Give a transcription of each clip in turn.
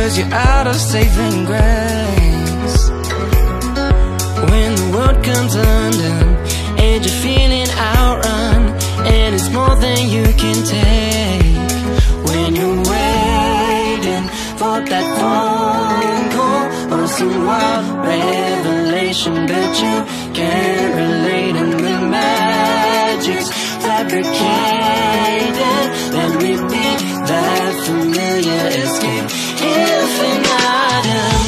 'cause you're out of saving grace. When the world comes undone and you're feeling outrun, and it's more than you can take. When you're waiting for that phone call or some wild revelation, but you can't relate, and the magic's fabricated. Let me be that familiar escape, infinitum.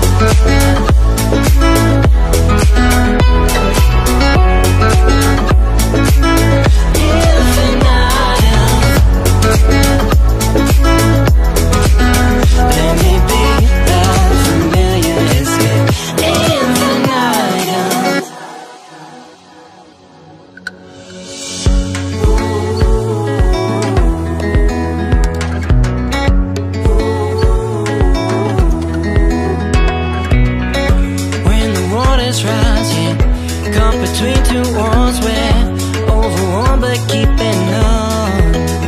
Rising, caught between two walls, we're overwhelmed but keeping on.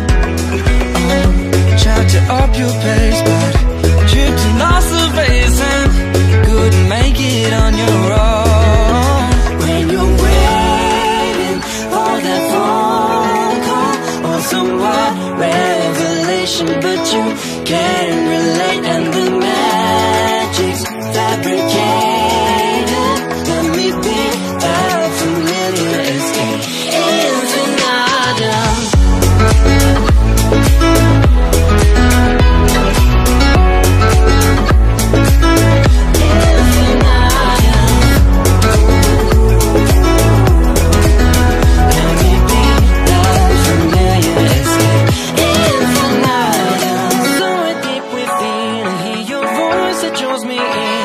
Tried to up your pace, but tripped and lost the face and couldn't make it on your own. When you're waiting for that phone call or some wild revelation, but you can't relate, and the magic's fabricated. Draws me in.